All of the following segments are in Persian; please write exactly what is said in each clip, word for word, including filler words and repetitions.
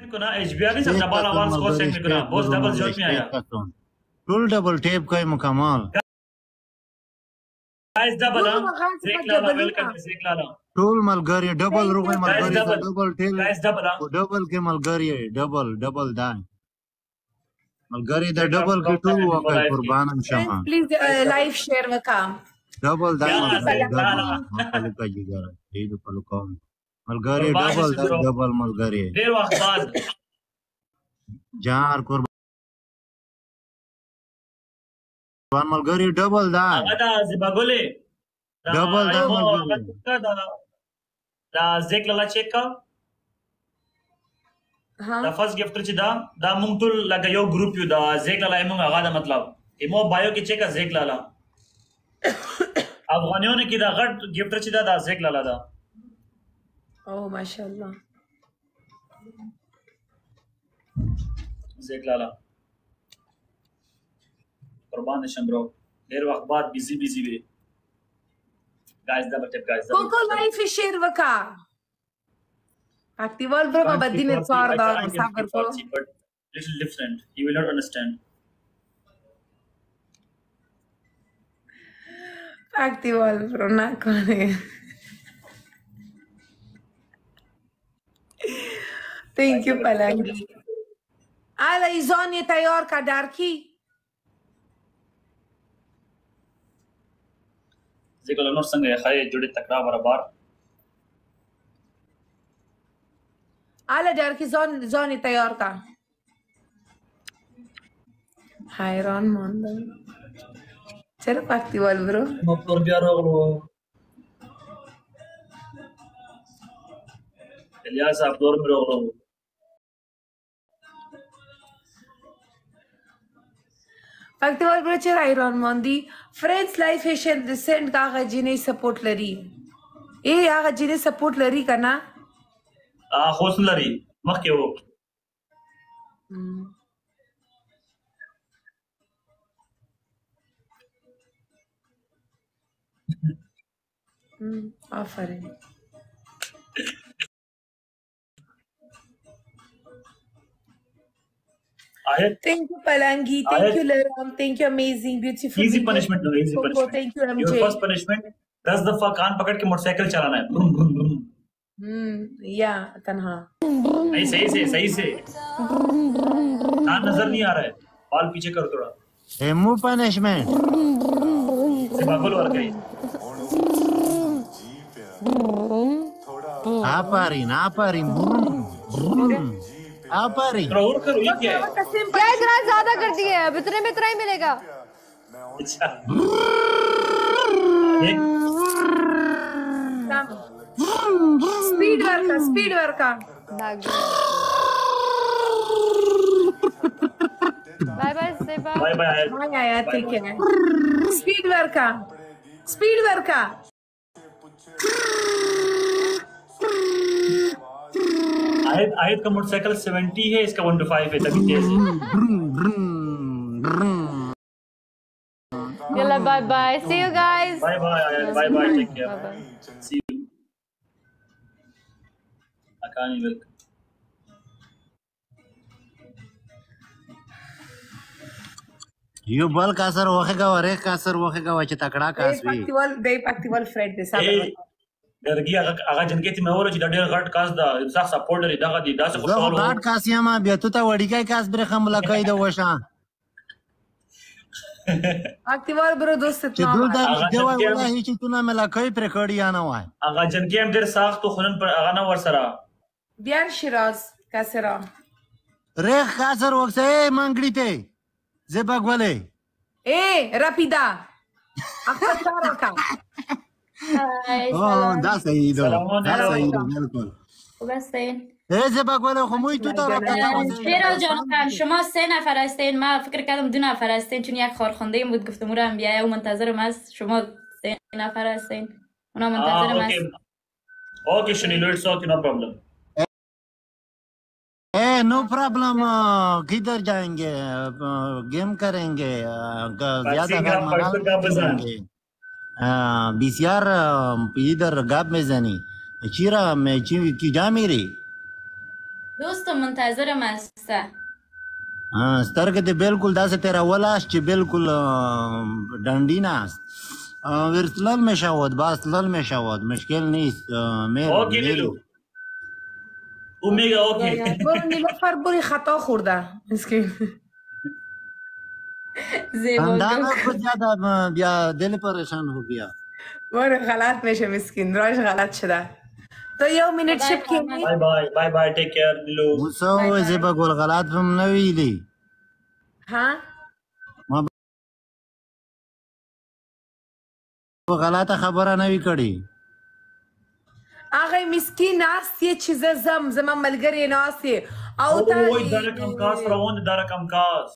میکنه اچ بی آر نیست دبل اول سکور سند میکنه باز دبل زیاد میآید طول دبل ټیپ کوي مکمل گایز دبل زیک لالا ویلکم زیک لالا ټول ملګری ډبل روغې ملګری ډبل ټیل گایز دبل ډبل کې ملګری ډبل ډبل دا ملګری دا ډبل کې ټول وکړ قربانم شمه پلیز لایو شیر وکم ډبل دا ډبل کا جګر دې په لوکم ملګری ډبل دا ډبل ملګری ډیر وخت بعد جار قربان ملګری ډبل دا هغه دا زبګولې ډبل دا ملګری دا زیک لالا چیک کا دا فرست گیفټر چې دا دا مونږ ټول لکه یو ګروپ یو دا زیک لالا مونږ هغه دا مطلب ایمو بایو کې چیک زیک لالا افغانیونو کې دا غټ گیفټر چې دا دا زیک لالا دا او ماشاءالله زیک لالا قربان شم برو ډیر وخت بعد بیزی بیزی وی گایز دا بټپ گایز دا کوکو لایو شیر وکا اکټیوال برو بدینه څار دا صبر کو little different you will not understand اکټیوال برو نه کوي thank you پلنگی آلا ایزان یہ تیار کا ڈارکی ذکر لنور سنگے خواہ جوڑی تکرا برابر آلا ڈارکی زان زان تیار کا حیران ماندم چرا اکټیوال برو مطلب بیا راغلو الیاس آپ دور میں راغلو اکټیوال برو چرا حیران ماندی فرینڈز لائف ایشن ریسنٹ کا آغا جی نے سپورٹ لری اے آغا جی نے سپورٹ لری کنا خوصن لری مخی ہو آفرین Thank you Palangi, thank you Laram, thank you amazing, beautiful. Easy punishment no, easy punishment. Thank you M J. Your first punishment, दस दफा कान पकड़ के मोटरसाइकिल चलाना है. ब्रुम ब्रुम ब्रुम. हम्म, या तन्हा. नहीं सही से, सही से. कान नजर नहीं आ रहा है. बाल पीछे करो थोड़ा. Remove punishment. से बागुल और गई. आपारीन, आपारीन. ब्रुम. आपारी और करो ये क्या है क्या इतना ज्यादा कर दिए अब इतने में इतना ही मिलेगा अच्छा speed work speed work bye bye से बाय बाय बाय बाय आया ठीक है स्पीड वर्क स्पीड वर्क आयत आयत का मोटरसाइकिल सत्तर है इसका एक सौ पाँच है तभी तेज है चलो bye bye see you guys bye bye आयत bye bye take care see you अकानी वेलकम यो बल का असर वखेगा और एक का असर वखेगा वचे तकड़ा का असवी एक्टिवल दे एक्टिवल फ्रेड दे सब درګي هغه هغه جنګې ته مې وره چې د ډېر غټ کاس دا صح سپورټ لري دغه دي داسې خوشاله غټ کاس یم بیا ته ته وړي کای کاس بر خمله کای د وشا اکټیوال برو دوست ته چې دلته دی والله چې تو نه ملا کای پر کړی یا نه وای هغه جنګې هم ډېر سخت خونن پر هغه نه ور سره بیان شیراز کسرا ریخ کاسر وکسه منګړی ته زبګولې اے راپیدا اختصار کا آه ده سيدو ده سيدو بالکل خوب هستین؟ ایزه بگوله خموی تو تا شیرا جان خان شما سه نفر هستین من فکر کردم دو نفر هستین چون یک خارخونده این بود گفتم رو هم بیایه و منتظرم هست شما سه نفر هستین اونا منتظرم هست اوکی شنیلو it's okay no problem اے نو پرابلم کدھر جائیں گے گیم کریں گے زیادہ کریں گے بسیار ایدر گاب میزنی چیرا میں چی کی جا میری دوستم منتظرم هسته ها سترګې دې بالکل داسې تېرولاست چې بالکل ډنډي ناست ورتلل می شود باز تلل می شود مشکل نیست میل اوکی نیلو اومیگا اوکی برو نیلوفر بری خطا خورده مسکین زیبا اندازه خود زیاده بیا دل پریشان ہو گیا برو غلط میشه مسکین راش غلط شده تو یو منٹ شپ کنی بای بای بای بای ټیک کیر نیلو موسو زیبا ګل غلط هم نه ویلي ها ما غلطه خبره نه وی کړې هغه مسکین ناست یه چیز زم زم ملګری ناست او تا وای دا رقم کاس روان دا رقم کاس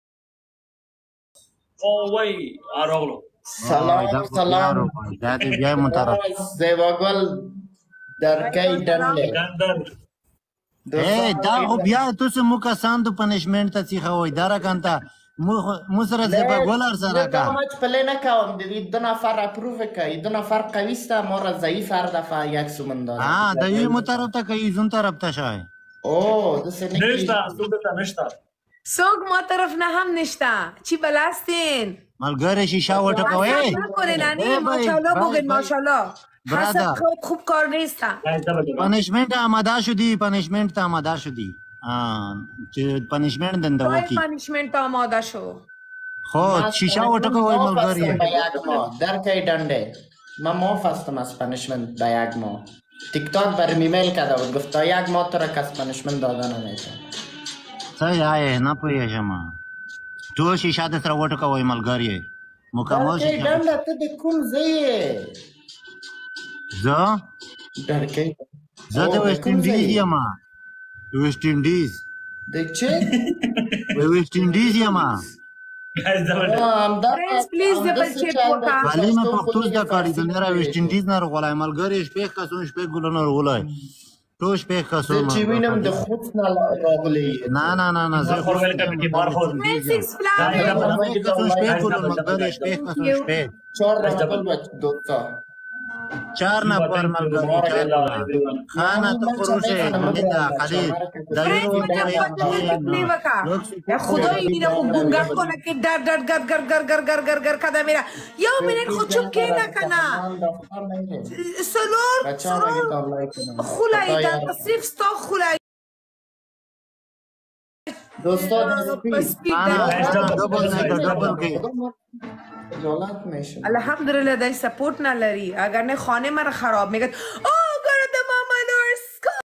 او وای آراغلو سلام سلام دا دې بیا مطرف زیباگل درکای ډنډه ګندر اے دا خو بیا تاسو مو کسان د پنشمنت ته څخه وای دا راکنتا مو سره زیبا ګولر سره کا مچ پلی نه کوم د دې دو نفر اپروف کوي دو نفر قوی ستا مور ضعیف هر دفعه یک سومن داد ها د یو مو طرف ته کوي زون طرف ته شای او د سنې نشتا سودا نشتا سوق ما طرف نه هم نشته چی بلاستین ملګری شیشه وټکوي نکنه نانی ماشاءالله بگین ماشاءالله حسد خود خوب کار نیسته پنشمنت آماده شدی پنشمنت آماده شدی چې پنشمنت دنده وای وکی پنیشمنت آماده شو خو شیشه وټکوي ملګری درکای ډنډه ما موف هستم از پنشمنت به یک ماه تیک تاک برم ایمیل کرده بود گفت تا یک ماه تو را کس پنشمنت داده نمیشه څه یای نه پوهېږم ټول شیشه د سره وټکوي ملګری مکمل درکای شیشه ډنډه ته د کوم ځای زه درکای زه د ویسټ انډیز یم ویسټ انډیز د چه ویسټ انډیز یم guys double Friends, please double check وکا خالی مې پښتو زده کړې د نه را ویسټ انډیز نه راغلی ملګری شپږ کسونه شپږ ګلونه راغلی ټول شپږ کسونه چې وینم د خود نه راغلی نه نه نه نه زه for welcome to bar for Six flowers. شپږ کسونه شپږ ګلونه ملګری شپږ کسونه شپږ چهار نفر بچ دوتا چار نفر ملګری خانه ته پروشه دا خالی دا یو नहीं वका या खुदा ही नहीं ना वो गुंगार को ना कि डर डर गर गर गर गर गर गर गर कदा मेरा यो मिनट खुद चुप के ना कना सलोर सलोर खुलाई दा सिर्फ स्टॉ खुलाई دوستان ډبل نه ډبل کې جولات میشه الحمدلله دای سپورت نه لري اگر نه خانه مرا خراب میگه او ګره د ماما نورس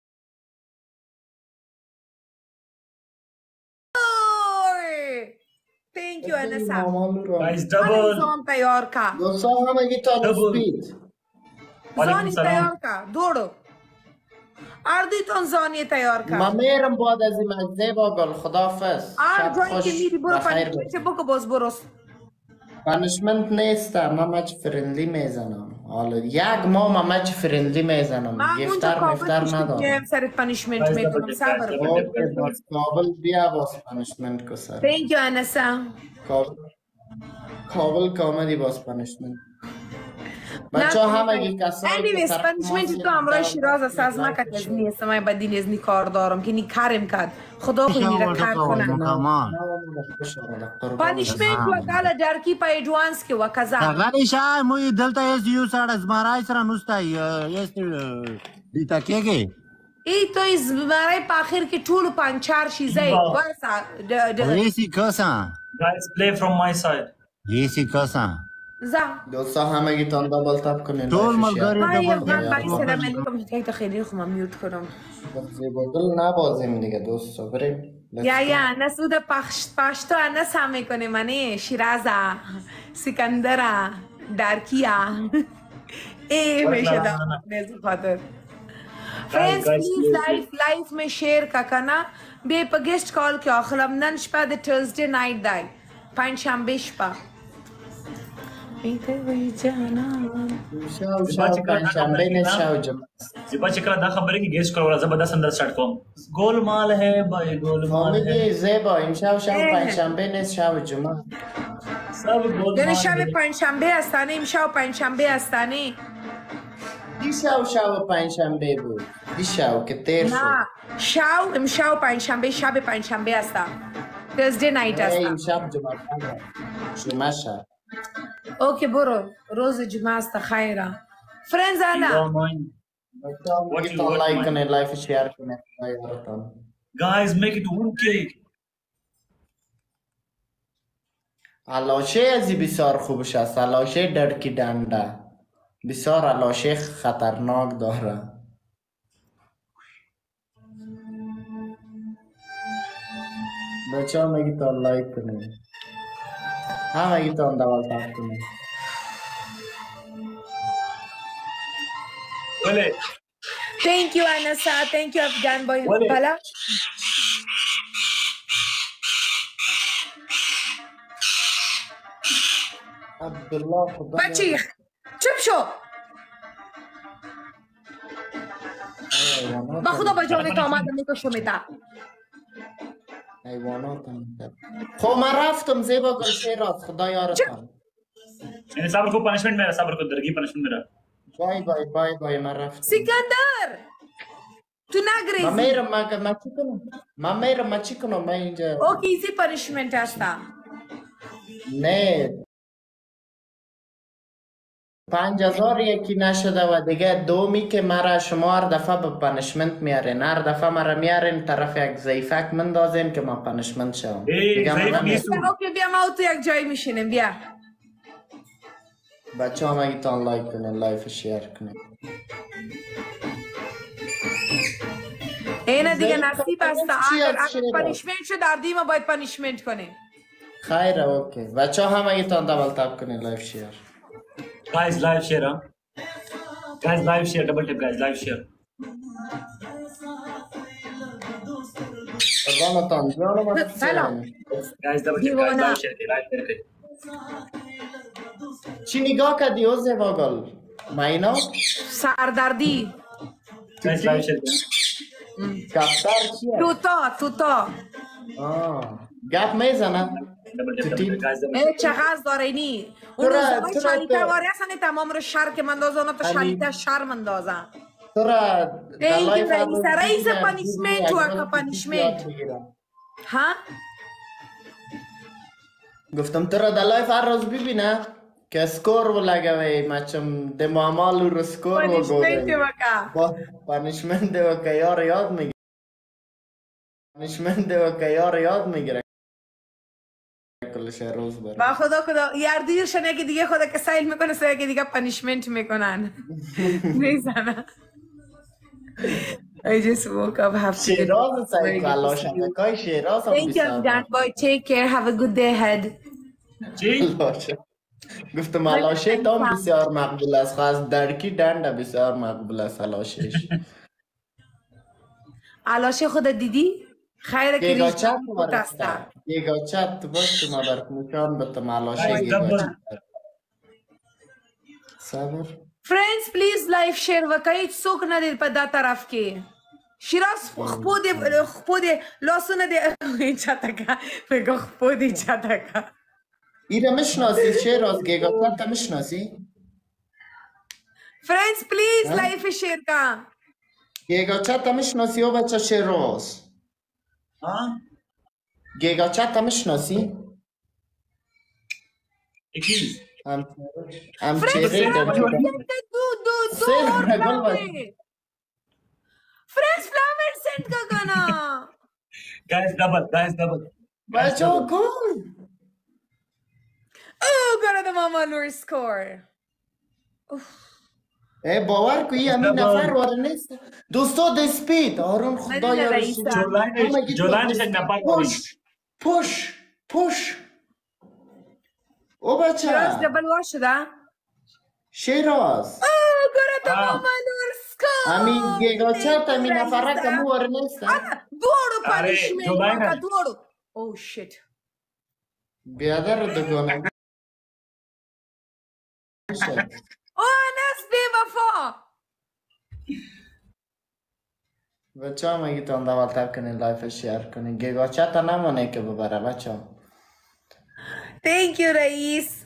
Thank you Anasa. guys double زان تیار کا دوستان همگی تا سپید زانی تیار کا دوڑو اردی تون زانی تیار کا ما میرم بعد از این مجزه با گل خدافز ار شب جایی که خوش میری برو بخیر پنیشمنت بکو باز برو پنشمنت نیسته ما مچ فرندلی میزنم حالا یک ماه ما مچ فرندلی میزنم من اونجا گفتر مفتر کابل ندارم میشم سر پنیشمنت میدونم صبر کن اوکی بس کابل بیا باز پنشمنت کو سر Thank you Anasa. کابل کابل کامدی باز پنشمنت بچه ها همگی کسایی Anyways, پنیشمنت تو همراه شیراز است از ما کتش نیست من با دین از نی کار دارم که نی کارم کرد خدا خوی میره کار کنه مکمل پنیشمنت و گالا درکی پا ایڈوانس که و کذا غلی شای موی دلته یس یو ساړه زمارای سره نوستای یس دیتا کېږي ای تو از برای پا آخر که طول پنچار شیزه ورسا ایسی کسا guys play from my side ایسی کسا زا دوستا همگی تان دابل تاب کنین ټول ملګری ما یه ډبل من بایی سلام علیکم جتایی تا خیلی خوما میوت کنم زیبادل نبازیم دیگه دوستا بریم یا یا انس او دا پاشتو انس هم میکنه منه شیرازا سکندرا درکیا ای میشه دا نیزو خاطر فرینز پلیز لایف لایف میں شیر کا کنا بے پا گیسٹ کال کیا خلم نن شپا دا ترزڈے نائٹ دائی پنج شنبه شپا ایتے وی جانا شاو شاو پنجشنبه نیست شاو جمعه زیبا چې کله دا خبره کې گیس کړو زه به دا سندر سٹارټ کوم ګولمال ہے بای ګولمال ہے فامیلی زیبا امشب شاو پنجشنبه نیست شاو جمعه سب ګولمال یعنی شب پنج شنبه هستانه امشب پنج شنبه هستانه دی شاو شاو پنجشنبه بود دیشب که تیر شد نه شاو امشب پنجشنبه شب پنجشنبه هستا ترزدی نایت ای هستا امشب جمعه جمعه شب اوکی برو روز جمعه هستا خیره فرنز You انا don't mind. What you میتون want, لایک man? کنه لایف شیر کنه یارتان Guys, make it one cake. علاشه ازی بسیار خوبش است علاشه درکی دنده بسیار علاشه خطرناک داره بچه ها مگی تا لایک کنه همه گی تا اندوال تاک کنه Wale, thank you Anasa thank you Afghan boy Wale. بلا عبدالله خدا بچی چپ شو حیوانات با خدا با جان تو آمدم میکشم تا حیوانات هم کرد. خب من رفتم زیبا گل شیراز خدا یارتان मैंने साबर को punishment मेरा साबर को दरगी punishment मेरा. بای بای بای بای من رفتم سکندر تو من نگریزی میرم من من چی کنم من میرم من چی کنم من اینجا اوکی ایزی پنیشمنت هستا نه پنج هزار یکی نشده و دیگه دومی که مرا شما هر دفعه به پنشمنت میارین هر دفعه مرا میارین طرف یک ضعیفک مندازین که من پنشمنت شم ای، دیگه ضعیف من نیست. اوکی بیا ما تو یک جای میشینیم بیا بچه ها مگیتان لایک کنین لایف شیر کنین اینه دیگه ضعیف نصیب کنین هستا چی اگر از اگر شیراز؟ پنیشمنت شد در دیما باید پنیشمنت کنیم خیره اوکی بچه ها مگیتان دبل تاب کنین لایف شیر Guys, live share, huh? Guys, live share, double tap, guys, live share. خدامتان جانم سلام. Guys, double tap, guys, دیوانه. live share, live share. کړئ. چی نگاه کردی او زیباگل مینا سردردی Guys, live share. کړئ. کفتر چیه توتا توتا آه گپ میزنن Double tap, double Tutti. tap, guys, double ای tap. چقدر داره اینی اون ترا- روزای ترا- شلیته ترا- واری هستن تمام رو شر که مندازن تو علی. شلیته شر مندازن تو را ای دلای که رئیس- فرمون رئیس بگیرم، پانیشمنت بگیرم، و یک اکا روز پانیشمنت. یاد بگیرم. ها گفتم تو را دلای فر روز ببینه که اسکور و لگوی مچم دمامال رو اسکور و پانیشمنت گوده وکا با پانیشمنت و که یار یاد میگیره پانیشمنت و که یار یاد میگیره کلش روز بره با خدا خدا یاردیر شنه که دیگه خدا که سایل میکنه سایل که دیگه پانیشمنت میکنن میزنن I just woke up have to get شیراز very سایی good کلا to see you. شبکای شیراز هم Thank you بسیار Dan boy take care have a good day ahead چی؟ علاشه. گفتم علاشه تام بسیار مقبول است خواست درکی دنده بسیار مقبول است علاشهش علاشه خود دیدی خیره که گیگا ریش چت بود هسته برسته گیگا چت باش ما برک نشان بتم علاشه Guys, گیگا double. چت صبر Friends please live share وکایت سوک ندید په دا طرف کې شیراز خپو دې خپو دې لاسونه دې چاته بگو خپو دې چاته ایره مشناسی شیراز گیگا چت مشناسی Friends please ها؟ live share کا گیگا چت مشناسی او بچه شیراز ها؟ گیگا چت مشناسی اکیز. هم هم چهره Friends در دو دو دو سیل اور نگل flower. باش. Friends flower send کا کنا Guys, double, guys, double. Guys, بچه double. گل Oh got the mama lure score ای باور کو این همین double. نفر واره نیست دوستا دسپید آرون خدا ندیده یارو رئیسه. جولانش جولانش یک نپاک داری. پوش پوش پوش او شیراز بچه دبل واش شده شیراز Oh got the آه. mama lure score همین گیگا چت همین نفره که مو واره نیست دوړو آره، پنیشمنت جولای وکا نه. دوړو Oh shit بیادر دگانه Oh Anas بے وفا بچه هم اگه تان دول تب کنین لایف شیر کنین گیگا چت نمانه که ببره بچه هم Thank you رئیس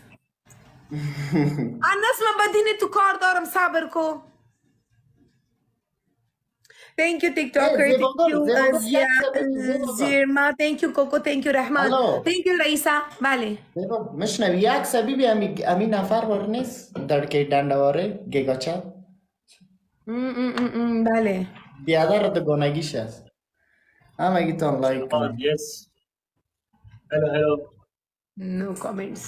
Anas من بدین تو کار دارم صبر کو Thank you, TikToker. Hey, Thank you, Zebogol, uh, Zebogol, Zia- yes, Zebogol. Zirma. Thank you, Coco. Thank you, Rahman. Hello. Thank you, Raisa. Vale. مشنوی یک سبیبی امی امی نفر ور نیست درکی دندواره گیگاچت Mm, mm, mm, mm, vale. بیادر تو گونگیش است همه گیتون لایک Oh, کنید yes. Hello, hello. No comments.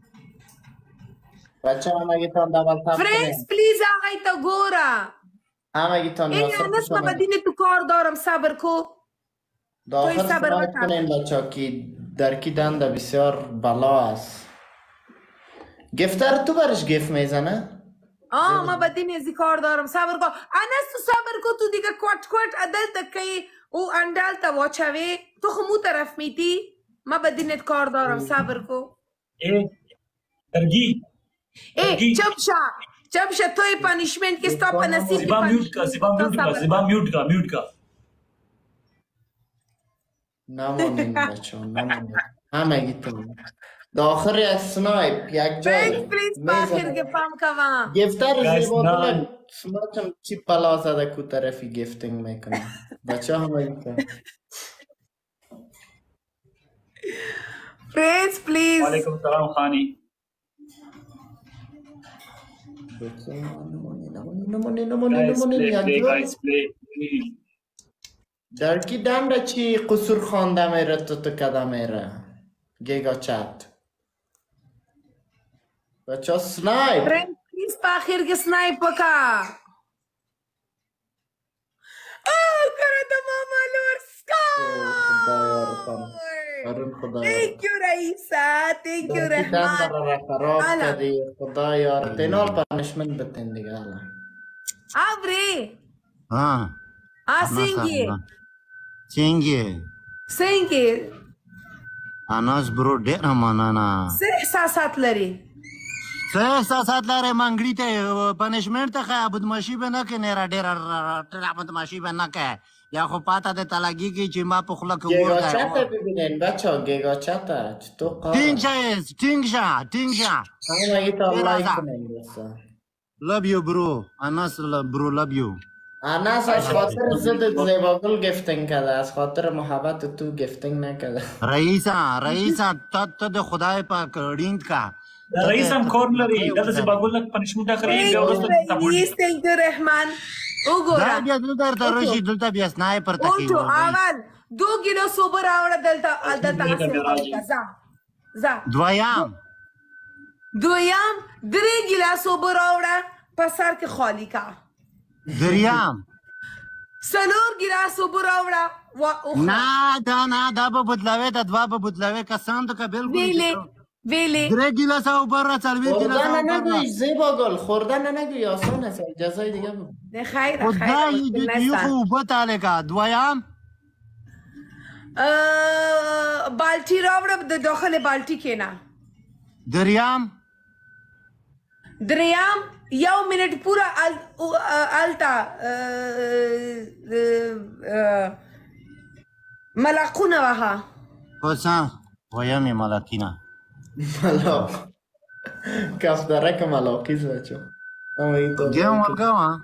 بچه همه گیتون دبل تاب Friends, کنید please, آقای تا گورا. همه گیتون ای یاسر انس ما کنید بدین تو کار دارم صبر کو. داخل توی صبر سرایت بکن. کنین بچه که درکی دنده بسیار بلا است گفتر تو برش گفت میزنه آه ما بدین ازی کار دارم صبر کو. انس تو صبر کو تو دیگه کوٹ کوٹ عدل تکی او اندال تا واچوی تو خمو طرف میتی ما بدینت کار دارم صبر کو. Eh, Targi. ای Targi. چپشا چپشا توی پانیشمنت که ستا پنسیب Ziba mute ka, Ziba mute ka, Ziba mute ka, mute ka. نمانین بچه نمانین همه گیتون داخل یک سنایپ یک جای Friends, please باخر که پام کوام. گفتر Guys, زیبا none. سماچم چی پلا زده کو طرفی گفتنگ میکنه بچه همه گیتون Friends, please. Walaikum salam, Khani. نمانی نمانی Guys, نمانی play, play, یک guys, play. Please. در کی دنده چی قصور خوانده میره تو تو کده میره گیگا چت بچه سنایپ Friends, please باخر که سنایپ بکا. Oh, کرده ماما لورسکا. خدایا رفم ارون خدایا Thank you, Raisa. Thank you, در کی دنده Rahman. را رفراب Ala. کدی خدایا رفم تینال پانشمنت بتین دیگه حالا Abre. ها Ah, singi. څنګه Singi. اناس برو ډېر مننه څه احساسات لري؟ څه احساسات لرې منګړي ته پنشمنټ ته ښه بدماشي به نه کوې نه ډېره بدماشي به نه کوې یا خو پاته دې ته لګېږي چې ما په خوله کې گیگا اور چت دی ببینین بچه ها گیگا چت چطور قاره ټینګ شه ټینګ شه ټینګ شه همه گیتا ډېر لایک ازا. کنین بسا لب یو برو اناس برو لب یو اناس از خاطر زد زیباگل گفتنگ کده از خاطر محبت تو گفتنگ نکده رئیسا رئیسا ته ته د خدای پاک ډینګ کا Da رئیس هم کور لري دا د باګول لک پنشمنت اخلي Thank بیا you, ورسته Reyes. Thank you, Rahman. دا وګوره. بیا دلته راشي دلته بیا سنایپر ته اوټو اول دو کیلو سوبر راوړه دلته دلته اسه ځه ځه دویم دویم درې ګیلاس اوبه راوړه په سر کې خالی کا دریم څلور ګیلاس اوبه راوړه و نه دا نه دا به بدلاوي دا دوا به بدلاوي کسان ته که بالکل ویلې ویلې درې ګیلاس او بر را څلوي ګیلاس خوردن نگویش زیباگل خوردن نگوی آسان است جزای دیگه بود نه خیر خدای خیر دې یو خو بتاله کا دویم بالټي راوړه د داخل بالټي کې نه دریم دریم یو منټ پورا التا ملقونه وها کوسا ویم ملکینا ملاق کف درک ملاقیز بچو گیم ورگاوا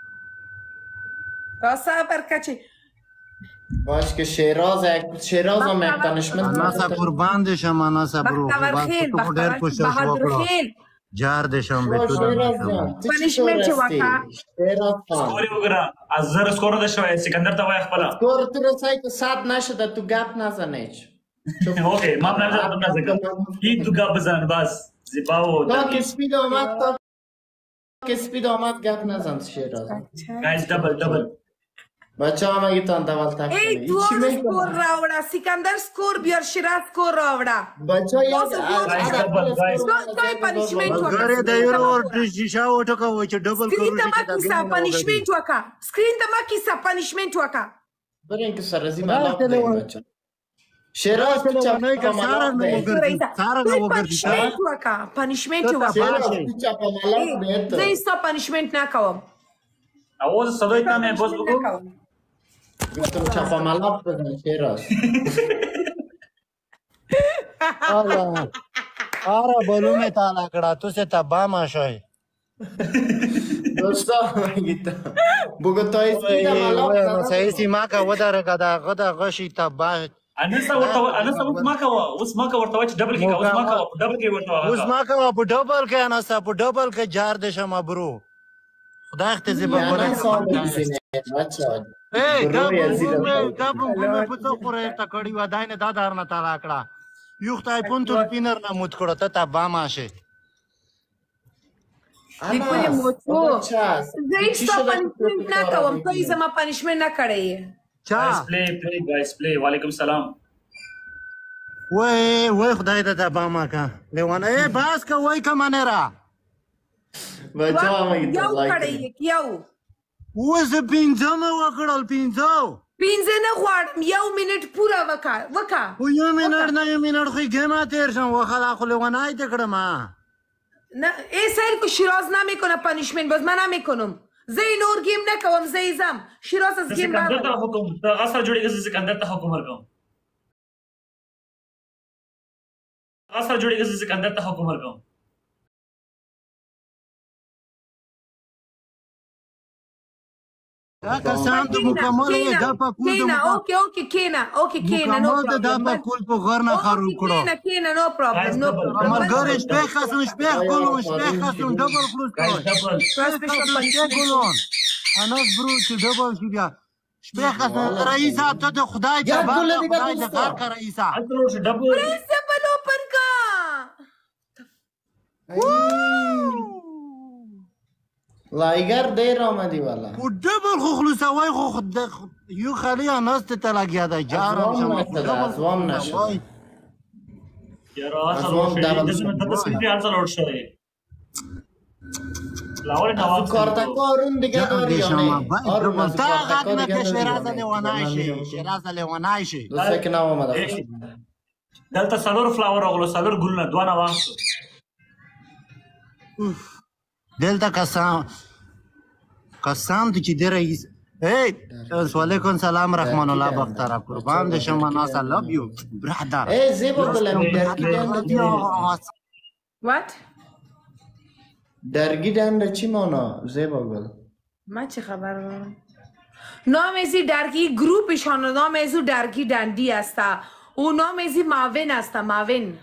راسا برکچی باش که شیراز شیراز هم یک پنشمنت اناسا قربان دشم اناسا برو بختور خیل تو ډېر کوشش بهادر وکړو خیل جار دشم به تو شیراز جان تو چی پنشمنت شور چې هستی وکړه. شیراز خان سکور وګره از زر سکور ده شوی سکندر ته وای خپل سکور تو رسای که صد نشده تو گپ نزنیش اوکی ما نه زدم نه زدم این تو گاب بزن بس زیباو تا که سپید آمد تا که سپید آمد گپ نزن شیراز گایز دبل دبل بچه هم اگه تان دول تک ای کنه دوار سکور راوړه سکندر سکور بیار شیراز سکور راوړه بچه یک Guys, double, guys. توی پنشمنت غره د یورو شیشه وټکو چې ډبل سکرین کرو ته ما کیسه پنشمنت وکا سکرین ته ما کیسه پنشمنت وکا برین که سرزی ملاق دهیم بچه شیراز تو چپا ملاق دهیم توی پنشمنت وکا پنشمنت وکا شیراز تو چپا ملاق دهیم تو زه ایستا پنشمنت نکوم اواز صدای تامه باز بگو گفتم چپا ملاق بزن شیراز الله آره بلومه تعالی کړه تو سه تبا ما شوي دوستا میگیتا بگو تا ایسی دا ملاق سایسی ما که وداره که دا غدا غشی تباه انسا ورته انسا اوس ما کوه اوس ما کوه ورته چې ډبل کې اوس ما کوه ډبل کې ورته اوس ما که په ډبل کې انسا په ډبل کې جار دې شم برو خدای ته زیبا یعنی سال ګورې بزینه بچه اے برو دا یزید دا په په څو خورې تا کړي و دای نه دا دار نه تا راکړه یو خدای پون تو پینر نه موت کړه ته تا با ماشه دیکھو موچو زیستا پنشمنٹ نہ کوم تو زما پنشمنٹ نہ کړی چا guys play play guys play وعلیکم سلام وای وای خدای ته تا با ما کا لیوان اے باس کا وای کا منرا بچه میگیتا یو لایک کړی یو وز پینځم وکړل پینځو پینځه نه غواړم یو منټ پورا وکا وکا و یو منټ نه یو منټ خو ګما تیر شم وخلا خو لیوانای ته کړم نه ای سر کو شیراز نمیکنه پنیشمنت باز من نمیکنم زی نور گیم نکوم زی زم شیراز از گیم سکندر بعد ته حکم ته غسر جوړیږي سکندر ته حکم ورکوم غسر جوړیږي سکندر ته حکم ورکوم دا کسان د مکمل د په کول د کینا اوکې اوکې کینا اوکې کینا نو مکمل د په کول په غر نه خرو کړو کینا کینا نو پرابلم نو عمل ګر شپه خاصن شپه کولو شپه خاصن ډبل کلوز کړو ډبل شپه کولون انا برو چې ډبل شي بیا شپه خاصن رئیس ته د خدای ته باندې خدای د کار کار رئیس اصل ورشه ډبل پرنسپل اوپن کا لایگر دیر آمدی والا و ډبل خو خلوصوي خو خد یو خالی انست ته لګیا دا جارم شم ازوام نشد یاره اصل ورشه دغه سپیډ اصل ورشه لاول نواز کارتکارون دیگه داری یا نه آرون از تا غد کارتکار نکه دیگه شیراز داری لیوانای شي شیراز لیوانای شي دوسته که نو آمده دلته سلور فلاور راغلو سلور ګلونه دوه نه واغستو دلته کسان کسان چې د رئیس اے وعلیکم سلام رحمان الله بختر قربان د شما ناس I love you brother ای زیبا گلم درگی دنده وات درگی دنده چی مانا زیبا گل من چه خبر نام ازی درگی گروپشان نام ازو درگی دندی هستا او نام ازی معاون هستا معاون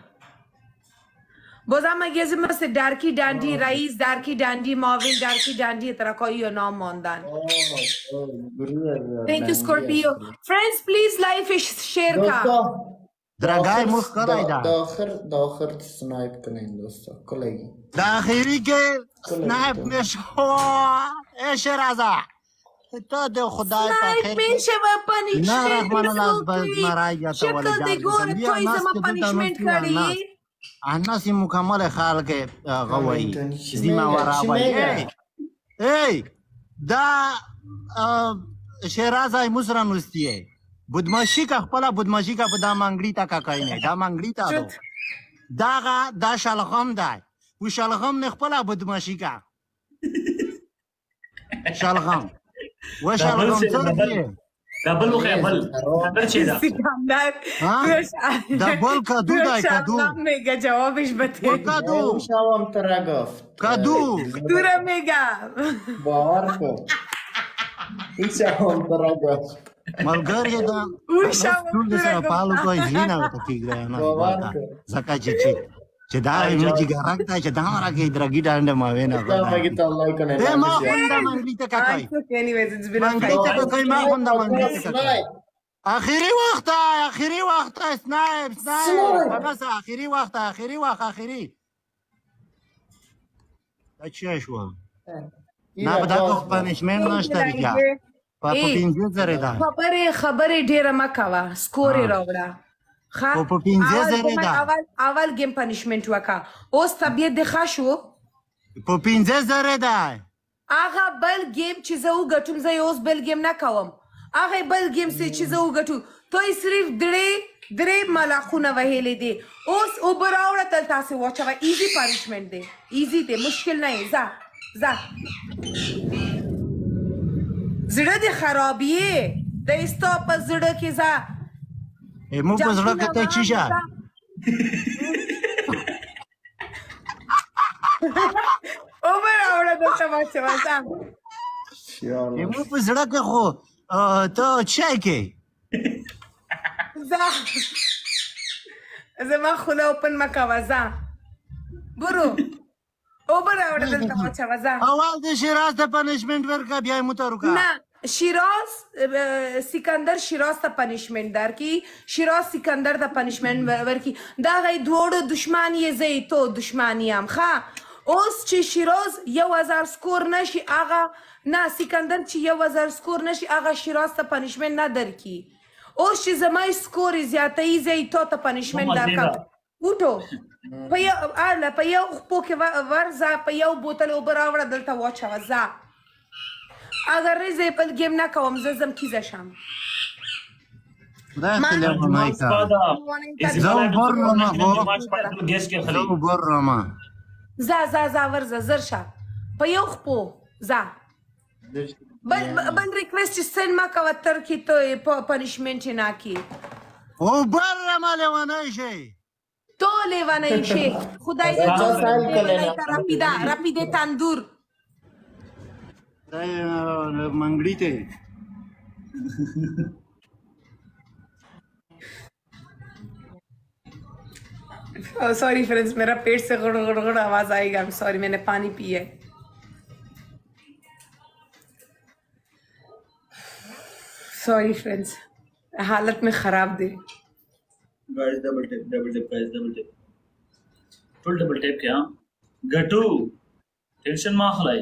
بازم مگه ازی مثل درکی دندی رئیس درکی دندی معاون درکی دندی ترکایی نام ماندن Thank you Scorpio friends please live share کا درگای مخ کړای دا داخر داخر سنایپ کنین دوستا کلگی د اخیری کې سنایپ نشو اے شیرازا ته د خدای په خیر میشه و پنیشمنت نه رحمان الله بس مرایا ته ولا شکل دی ګور توی زما پنیشمنت کړی الناس مکمل خلق غوي زیما ورا وای ای دا شیرازای مسرا نوستیه بدماشی کا خپل بدماشی کا په دا منګړی تا کا کای نه دا منګړی تا دو دا دا شلغم دی و شلغم نه خپل بدماشی کا شلغم و شلغم څه دبل مخه بل اندر چی دا سکندر دا بل کدو دا کدو میگه جوابش بده کدو شوام ترا گفت کدو دورا میگه باور کن این شوام ترا گفت ملګری دا ټول سره پالو کوی ځینې ته کیږي نه زکه چې چې دا میږي ګرځي ته چې دا راګي درګی ډانډه ما وینا دا مګی ته الله کنه اے ما هم دا منګلی ته کاکای anyways it's been a منګلی ته کاکای ما هم دا منګلی ته کاکای اخیری وخت اخیری وخت سنایپ سنایپ بس اخیری وخت اخیری وخت اخیری دا چی شو نه بدا کو پنیشمنت نشته بیا په پینځه زره دا خبره خبره ډیره مکوا سکور راوړه په پینځه زره دا اول اول گیم پنیشمنت وکا اوس طبيعت د خاصو په پینځه زره دا هغه بل گیم چې زه وګټم زه اوس بل گیم نه کوم هغه بل گیم چې زه وګټم ته صرف درې درې ملاخونه وهلې دي اوس او براوړه تل تاسو واچو ایزی پنیشمنت دی ایزی دی مشکل نه ځه ځه زړه دې خرابیه د استا په زړه کې ځه مو په زړه کې ته چی شه اوبه راوړه دلته واچوه ځه مو په زړه کې خو ته چای کې ځه زما خوله اوپن مه کوه ځه برو اوبه راوړه دلته واچوه ځه اول د شیراز ته پنشمنټ ورکړه بیا یې موته وکړه نه شیراز سکندر شیراز ته پنشمنټ درکړي شیراز سکندر ته پنشمنټ ورکړي دا غي دواړو دشمن یې زه یې تو دشمن یم ښه اوس چې شیراز یو هزار سکور نشي هغه نه سکندر چې یو هزار سکور نشي هغه شیراز ته پنشمنټ نه درکړي اوس چې زما سکور زیاتوي زه یې تو ته پنشمنټ درکړم وټو په یو اله په یو خپو کې ورځه په یو بوتل اوبه راوړه دلته واچوه ځه اگر زه بل گیم نکوم زم کیزه شم خدای خیلی اونایی که زو بر روما زو بر روما زا زا زا ورزه زر شه په یو خپو زا بل بل ریکوست سن ما کوه تر کی تو پنیشمنت نه کی او بر روما لیوانای شی تو لیوانای شی خدای دې راپیدا راپیده تندور منگڑی تے sorry friends मेरा पेट से गुड़ गुड़ गुड़ आवाज आएगा सॉरी मैंने पानी पी है सॉरी फ्रेंड्स हालत में खराब दे guys double tap double tap guys double tap full double tap क्या गटू टेंशन मा खलाई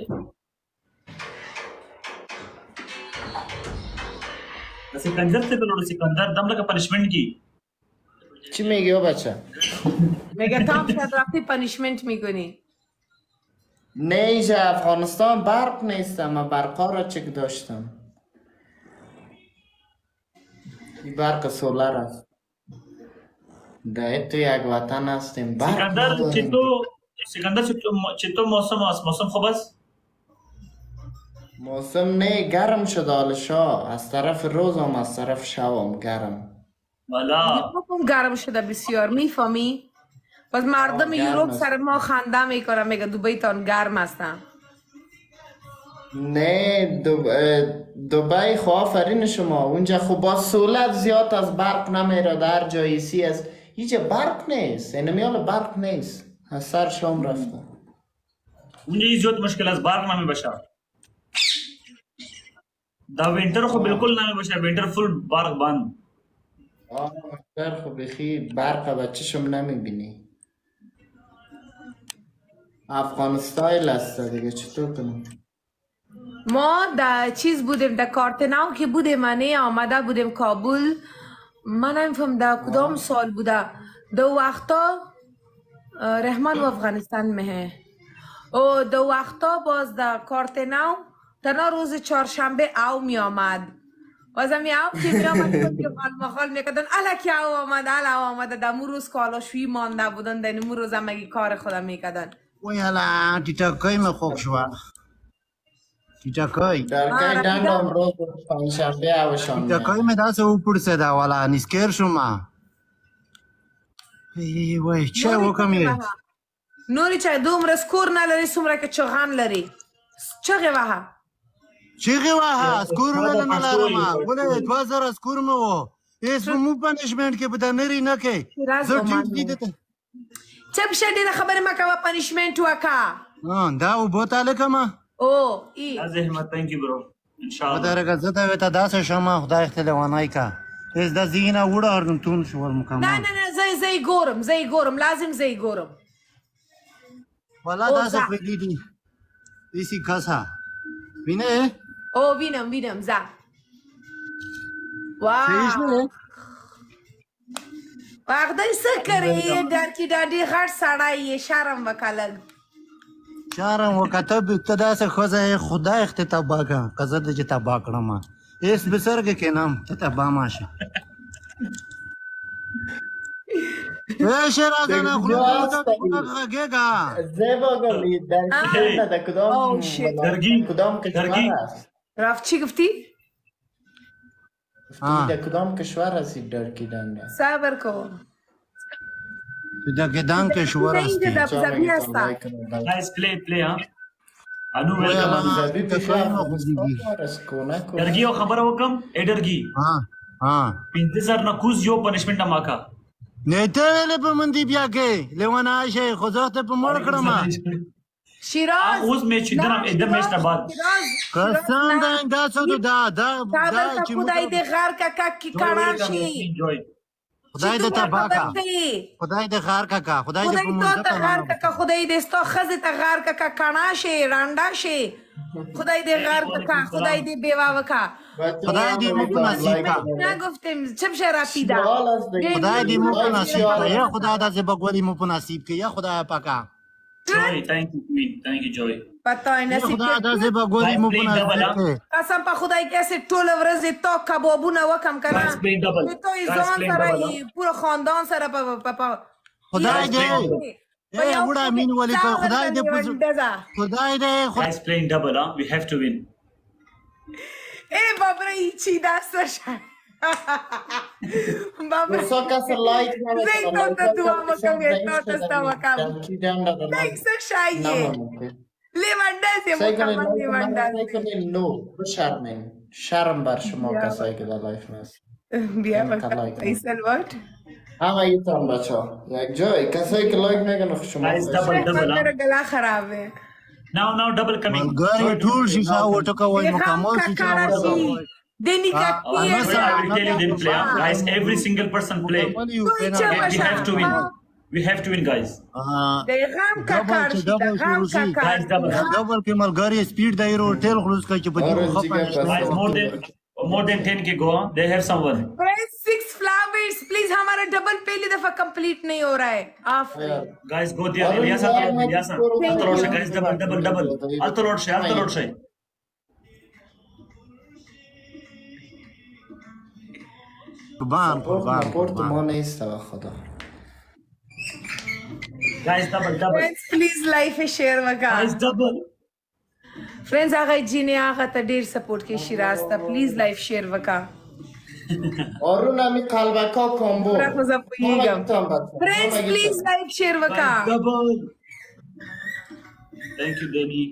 सिकंदर से तो सिकंदर दम लगा पनिशमेंट की چی میگی او بچه؟ میگه تا هم شاید رفتی پنیشمنت میکنی نه اینجا افغانستان برق نیستم من برقا را چک داشتم این برق سولر است ده تو یک وطن هستیم برق सिकंदर نداریم चित्तो सिकंदर चित्तो चित्तो मौसम मौसम खूब است موسم نه گرم شد حال شا از طرف روز هم از طرف شب هم گرم والا گرم شده بسیار میفهمی پس مردم یوروپ سر ما خنده میکنه میگه دبی تان گرم هستن نه دو... دبی خو آفرین شما اونجا خب با سولت زیاد از برق نمیره در جایی سی است هیچ برق نیست اینمیال برق نیست از سر شام رفته اونجا زیاد مشکل از برق نمی بشه دا وینتر خو بالکل نمی بشه وینتر فول برق بند آه در خو بخی برق بچه شم نمیبینی افغانستان است دیگه چطور کنم ما در چیز بودیم در کارتناو که بودیم منه آمده بودیم کابل من نمیفهم در کدام سال بوده دو وقتا رحمان و افغانستان مه او دو وقتا باز در کارتناو تنها روز چهارشنبه او می آمد بازم می او که می آمد که مخال میکردن الا که او آمد الا آمد در مو روز کالاشوی مانده بودن در مو روز هم مگی کار خودم میکردن وای حالا تیتاکای من خوک شوا تیتاکای در که دنگم روز پنجشنبه اوشان تیتاکای من دست او پرسه ده والا نیسکر شما ای وای چه وکم یه نوری چه دومره سکور نلری سومره که چغان لری چغه وها چغه وها سکور ولی نلارم ولی دو زر سکور مو اسم مو پنیشمنت که بده نری نکه زر جوز دیده چه بشه دیده خبر ما که و پنیشمنت وکا دا او بوتا لکما او ای از احمد thank you bro انشاءالله خدای رگه زده ویتا داس شما خدای اختلوانای که از دا زینا وڑا اردن تون شوال مکمل نه نه نه زی زی گورم زی گورم لازم زی گورم والا داس پیلی دی ایسی کسا بینه او بینم بینم زا واو وقتی سکری در کی دادی خرد سڑایی شرم وکالل شرم وکتا بیکتا داس خوزه خدای اختتابا که قضا ده جه تبا کرما ایس بسرگه که نام تتبا ماشه وی شرازانه خلوطا گه گا زیبا گلی در که در کدام درگی کدام کشور است رفت چی گفتی؟ در کدام کشور هستی در کی دنگه صبر کن دا که دان کشور هستی guys play play ها انو ویلکم زبی بخیر رسکونه کو درگی او خبر وکم ای درگی ها ها پنځه زره نکوز یو پنشمنت ماکا نه ته ویلې په مندي بیا کې لیوانه شي خو زه ته په مړ کړم شیراز اوس میچ درم ادم میچ نه بعد قسم ده دا څه دا دا کابل دا ته چې خدای دې غار کا کی کاڼا شي خدای دې ته باکا خدای دې غار کا خدای دې په خدای مونږ ته غار کا خدای دې ستو خزه ته غار کا کاڼا شي رانډا شي خدای دې غار کا خدای دې بیوا وکا خدای دې موږ نصیب کا نه گفتم چپ شرا پیدا خدای دې موږ نصیب کا یا خدای دې بګوري موږ نصیب کې یا خدای پاکا Joy, thank you, Queen. Thank you, Joy. پتہ نصیب خدای دې بګوري موږ نصیب کې قسم په خدای کیسه ټول ورځ تو کبابونه وکم کنه Guys, playing double. تو ځان سره پورا خاندان سره په خدای دې اے وړا مين ولي په خدای دې خدای دې Guys, playing double, huh? We have to win. اے بابا چی داستش بابا سو کس لایک زي تو تدوا مكم يتو تستوكم ليك سشايه لیوندازی مکمل لیوندازی نو بشرمین شرم بر شما کسایی که در لایف نست بیا بکن فیصل وات همه ایتان بچه ها یک جای کسایی که لایک میگن شما Guys, double, double, huh? میرا گلا خراب ہے Now, now, double coming. ګاری ټول شیشه وټکوي مکمل شیشه دنی کا Uh, I will tell you then play, huh? Guys, every single person play. We have to win. We have to win, guys. غم کا کار شي غم کا کار Guys, double. ډبل کې ملګری سپیډ دی رو ټیل خلوص کوي چې په دې خپل Guys, more than more than ten k go. Huh? They have someone. six flowers please हमारा double पहली दफा कंप्लीट नहीं हो रहा है आप Guys, go there. Eliasa, Eliasa. Alto Lord, guys, double, double, double. Alto Lord, Alto Lord. قربان قربان پورت ما نیست و خدا Guys, double, double. friends please life share وکا Guys, double. friends هغه جینې هغه ته ډیر سپورټ کې شیراز ته please life share وکا آرون همی قلبکا کامبو را خو زه پوهیږم friends please life share وکا Guys, double. Thank you, Danny.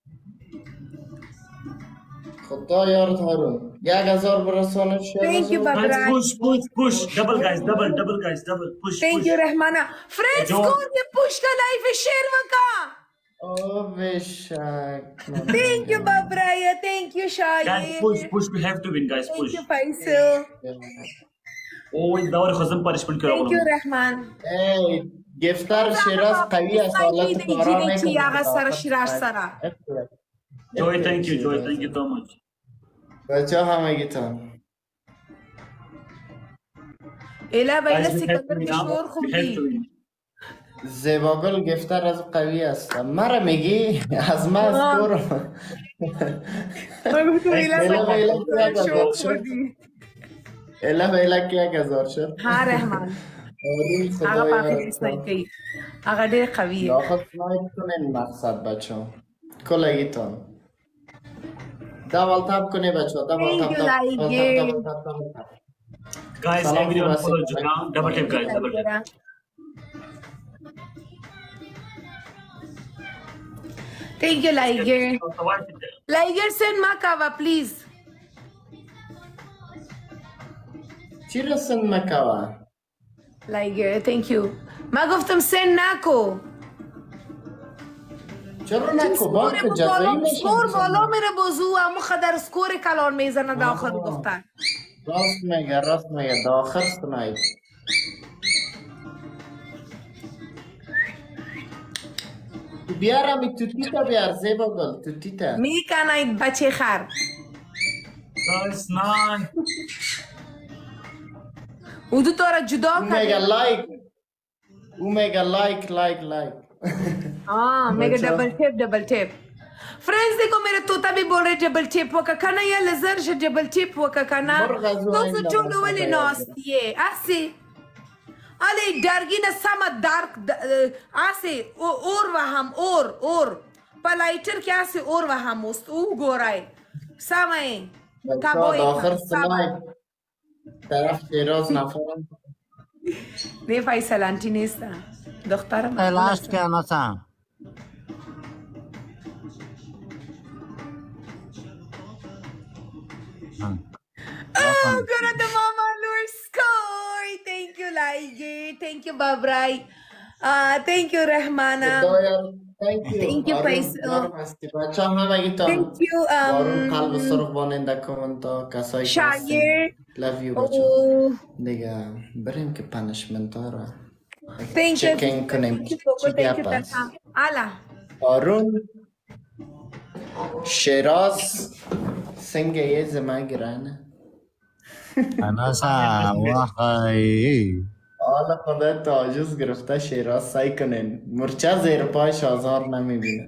خدا یارت هارون یک هزار برسانه شیر thank you Guys, Badran push, push, push. Double, guys, double, double, guys, double. Push, thank push. you رحمانا friends جو- کون کے push کا life share وکا او بشک thank you Babraya thank you Guys, Shahid push, push. We have to win, guys. thank Push. you Faisal Oh, دور خزم punishment کرو. thank you Rahman ای گفتر شیراز قوی است حالت کارا جینې چې میکنه هغه سره شیراز سره Joy, thank you, Joy. Thank you so much. بچه همه گیتان الا Guys, بیله we have to سکندر win. کی شور huh? خوب We have to دی win. زیباگل گفتر از قوی است مرا میگی از ما از تو رو من گفتم الا بیله بیله سکندر کیا شور گذار خوب شد دی اله بیله کیا گذار شد ها رحمان آرون هغه خدا پاکه یارت اسنای کوي هغه ډیر قوي دی داخل سنایپ کنین مقصد بچه کلگیتان دبل تاب کنه بچه دبل Thank تاب you, دبل like تاب it. دبل تاب دبل تاب Guys, Salam everyone Wasim. follow Joy. huh? Double tap, guys. Double tap. thank you Liger So what is it? Liger send Makava please چی رسن مکوه Liger thank you ما گفتم send نکو چرا نکو با سکور که جزایی بالا میشن سکور بالا میره بازو امو خدر سکور کلان میزنه داخل دختر راست میگه راست میگه داخل سنایپ بیار همی توتی تا بیار زیبا گل توتی تا میکنه بچه خر Guys, nine. او دو تو را جدا او میگه کرده لایک او میگه لایک لایک لایک हाँ mega double tap double tap friends देखो मेरा तोता भी बोल रहे double tape वका खाना या लेजर से डबल टेप वका खाना तो सो चोलो वाले नास्तिये ऐसे अरे डरगी ना समा डार्क ऐसे और वहां और और पलाइटर क्या से और वहां मुस्त ओ गोराय समय داخل سنایپ طرف شیراز نفرم نه فیصل انتی نیستم دخترم لاست کې ناسا Oh, gonna the mama Lord sky. Thank you, Laige. Thank you, Babrai. Uh, thank you, Rahmana. Thank you. Thank you, آروم Faisal. نرم هستی بچه هم همگی تان Thank you, آروم قلب um, سرخ باننده کامنتا کسایی که هستین Shagir. love you بچه Oh, دیگه بریم که پنشمنت ها را thank you. چکینگ کنیم Thank you, چی Coco. Thank you, گپ است Tata. Allah. آروم شیراز سنگ یه زمان گرانه انا سا وخی حالا خدا تعجز گرفته شیراز سعی کنین مرچه زیر پایش آزار نمیبینه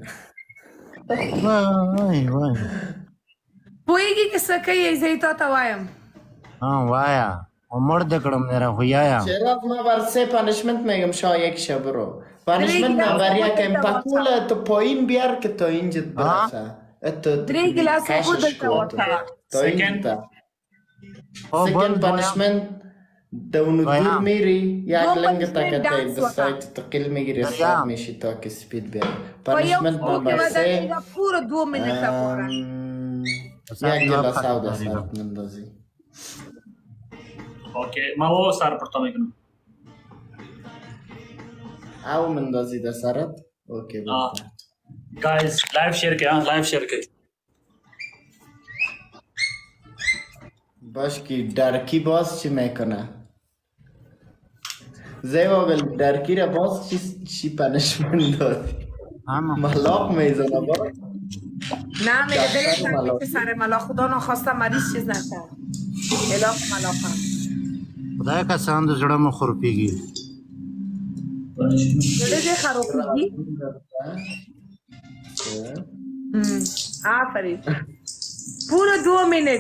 وای وای پوهیږي که څه کوي زه یې تا ته وایم ها وایا عمر دکړم میرا خویایا شیراز ما بر سه پانشمنت میگم شا یک شب رو پانشمنت درې ما بر ګیلاسه یک اوبه امپاکوله تو پایین بیار که تا اینجا برسه اتو درې ګیلاسه اوبه کشش دلته کو ورکوه تا اینجا او سکن بل پانشمنت دونو دور دویم. میری یک دو لنگ punishment تکته dance به سایت تقیل میگیری دویم. استاد میشی تا که سپید بیاری په یو پانشمنت سپو کې نمبر به سه دقیقه پوره دوه منټه غواړه یک گلاس او ده سرت نندازی اوکی ما वो सर पढ़ता हूँ लेकिन او مندازی در سرت اوکی हाँ بلکه guys live share किया live share किया باش که درکی باز چی میکنه زیبا بل درکی را باز چی چی پنشمند دادی اما ملاق میزنه باز نه میگه دلش دفتر نکنی ملاق. پسر ملا خدا نخواسته مریض چیز نکن الاف ملاقم خدای کسان د زړه مو خورپیږي زړه دې خرابېږي هم، آفرین پوره دو منټ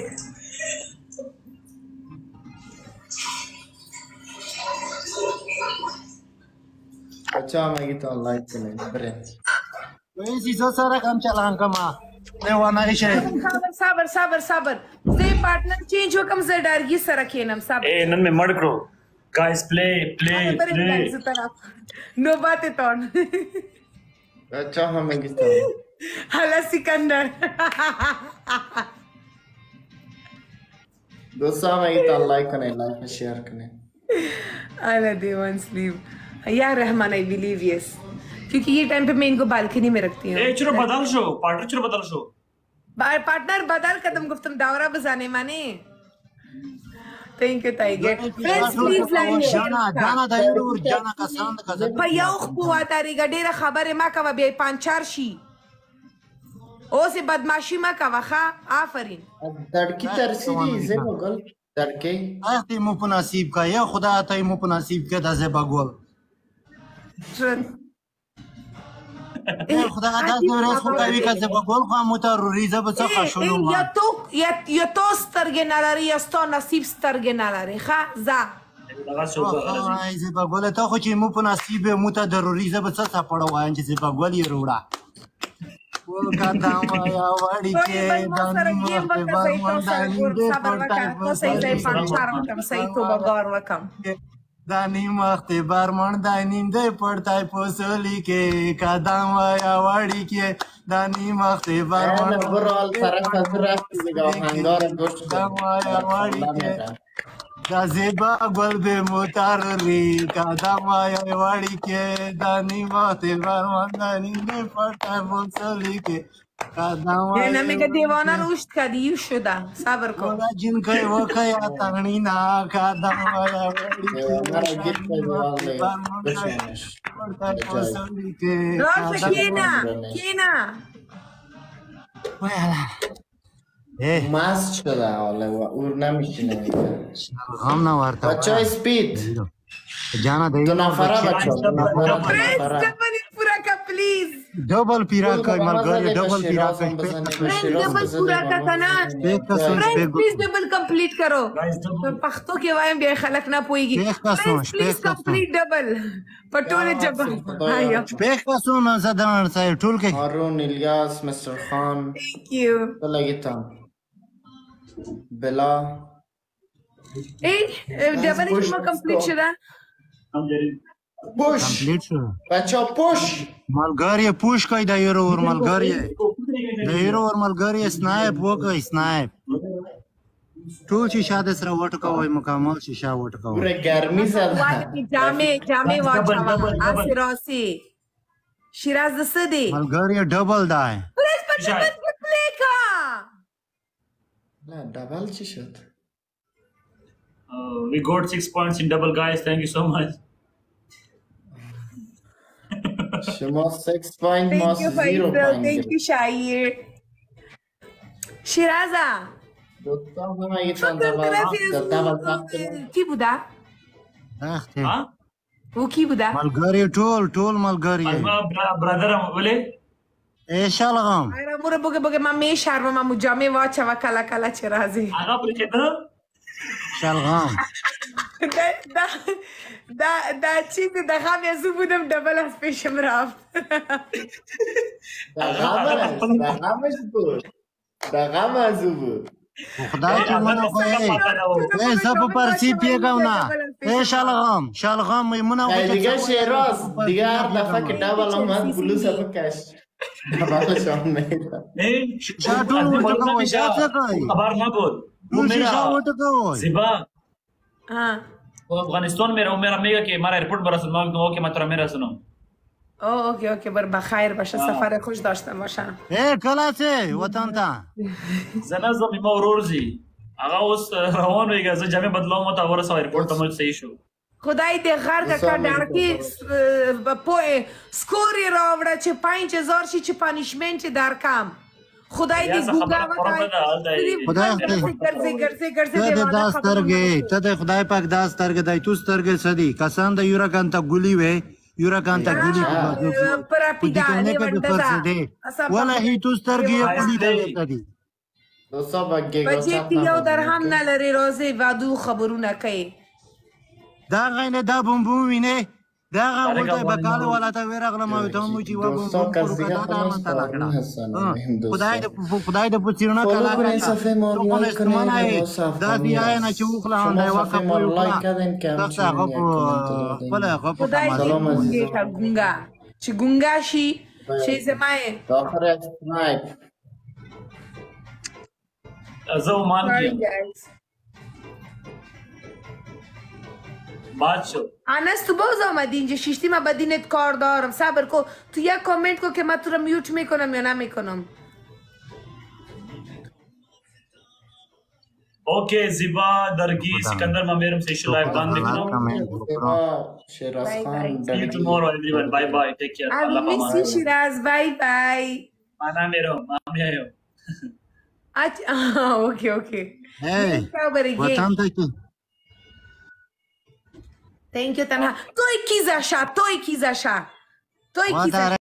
بچه همگی تا لایک کنید برین وای سیسو سره کم چلان کما نه وانه شه صبر صبر صبر صبر زه پارټنر چینج وکم زه ډارګي سره کینم صبر ए नन में मर्ड करो गाइस प्ले प्ले بره प्ले بلنځ طرف نوبت تون بچه همگی تا حالا سکندر دوستا همگی تا لایک کنید لایک شیر کنید अरे देवन स्लीव यार रहमान आई बिलीव यस क्योंकि ये टाइम पे मैं इनको बालकनी में रखती हूँ ए चलो बदल शो पार्टनर चलो बदल शो पार्टनर बदल कदम गुफ्तम दावरा बजाने माने thank you tiger friends please like جانا جانا د یور جانا کسان د کسان په یو خو تاریخ ډیره خبره ما کوه بیا پانچار شي اوس بدمعشی ما کوه ښه آفرین دڑکی ترسیدی زیبا گل دڑکی اختی مو په نصیب کا یا خدا ته مو په نصیب کې د زبا ګول خدا دا زوره خو کوي که زبا ګول خو مو ته ریزه به څه خښولو یا ما تو یا یا تو سترګې نه لري یا ستا نصیب سترګې نه لري ښه ځه लगा शो ay زبا ګول ته خو چې مو په نصیب مو ته د ریزه به څه سپړو وایم چې زبا ګول یې روړه وکاتا ما وړي کې ما سره گیم وکړه صحیح تو سره ګور صبر وکړه تو صحیح صحیح پانچار وکم صحیح تو بغور وکم دانی مخت برمن دانیم ده پړتای پوسلی کې قدم وایا وړي کې دانی مخت برمن انا برال طرف از رفتی دیگه هنگار گوشت قدم وایا وړي کې دا زیبا ګل به موتار ری قدم وایا وړي کې دانی مخت برمن دانیم ده پړتای پوسلی کې قدم نه وایا میگه دیوانه روشت کردی یو شده صبر کن ولا جن کای وکیا تغنی نا قدم وایا وړي مرا گیت پر دیوال دیگه بشینش راست کینا کینا مست شده حالا و اور نمیشینه غم نه ورته بچه های سپید جانا دو دی نفره بچه ها دو نفره دو فرنس نفره کمپنی پورا کا پلیز ډبل پیرا کوي ملګری ډبل پیرا کوي فرنس ډبل پورا کا کنا پیک کا سوچ فرنس پیک پلیز ډبل کمپلیټ کرو پښتو کې وایم بیا خلک نه پويږي پیک کا فرنس سوچ پلیز پیک کا سوچ کمپلیټ ډبل پټوله جبل آیا پیک کا سوچ زدان سای ټول کې هارون الیاس مستر خان thank you بلگیتم بلا ای ډبل کې کمپلیټ شوه हम जरी پوش کمپلیټ شو بچه ها پوش ملګری پوش کوي د یورو ور ملګری د یورو ور ملګری سنایپ وکړي سنایپ ټول شیشه د سره وټکوئ مکمل شیشه وټکوئ پوره ګرمي زده واده جامع جامع واچوه آسی راسی شیراز د څه دی ملګری ډبل دی پلیز په ډبل کې پلی کا نه ډبل چی شد Uh, we got six points in double, guys. Thank you so much. شما six point ما Thank you zero Faisal, point thank you شایر شیرازا دوتا همه یه تو تن در دبل طرفی دبل از تخت کی بوده؟ اخته Huh? او کی بوده؟ ملګری ټول ټول ملګری My brother, Wale. ای شلغم آره موره بگه بگه من میشرمم امو جامعه واچه و کلا کلا چه رازی Aga prekeda. شلغم دا دا دا دا چی ده دا خواهم یزو بودم دبل از پیشم رفت دا غمش بود دا غم ازو بود خدای چې مونږ خو یې ای زه په پرسی پیګم نه ای شلغم شلغم مونږ ای دیگه شیراز دیگه هر دفعه که دبل آمد بلوز رو بکش دبلش هم نیدم Hey, شیشه ټول وټکوئ دا څه کوي خبر نبود. ټول شیشه وټکوئ Ziba, हाँ वो अफगानिस्तान में रहूं मेरा मेगा कि हमारा एयरपोर्ट बरस मांग दो कि मैं तेरा मेरा सुनो. او اوکی اوکی بر بخیر باشه سفر خوش داشته باشم ای کله څه وطن ته زنا زمي ما ورورزي. هغه اوس روان ويګه زه جامع بدلوم مو ته ورسو एयरपोर्ट ته مو صحیح شو. خدای دې غرق کا درکی پوی سکوری راوړه چې پنځه هزار شي چې پانیشمنت درکم خدای دې ګوګا وکړي خدای ګرځي ګرځي ګرځي ته د داسترګې ته د خدای پاک داسترګې دای تو سترګې سدي کسان د یورا کانتا ګولي وې یورا کانتا ګولي پر پیډاله ورته ولا هی تو سترګې ګولي دی دو سا بگه بچه یو درهم نلري روزي وادو خبرونه کوي دا غینه دا بوم بوم وینه دا غوته بکاله ولا ته ورغله ما ته مو چې و بوم دوستا بوم کس دیگه خلاص دارون هستن خدای دې خدای دې پچیرونه فالو کلا کنین صفحه ما رو لایک کنین و صاف دا بیا نه چې وکړه هم شما صفحه ما رو لایک کردین که دا همچنین یک کامنت رو خپل دادین خپل خدای دې سلام ګونګې عزیزم. کا ګونګا چې ګونګا شي شي زمای تا آخر یک سنایپ زه مان کیم. بعد شو. انس تو باز آمدی اینجا شیشتی من بدینت کار دارم صبر کو تو یک کامنت کو که من تو رو میوت میکنم یا نمیکنم اوکی زیبا درگی سکندر ما میرم سیشن لایو بند میکنم. شیراز Bye, خان bye. See you درگی tomorrow everyone. Bye bye. Take care. I Allah will miss you شیراز بای بای Mana میرم. ما میایم. اچھا اوکی اوکی Hey, خبره وطن ته کی Thank you تنها توی کی زشا توی کی زشا توی کی زشا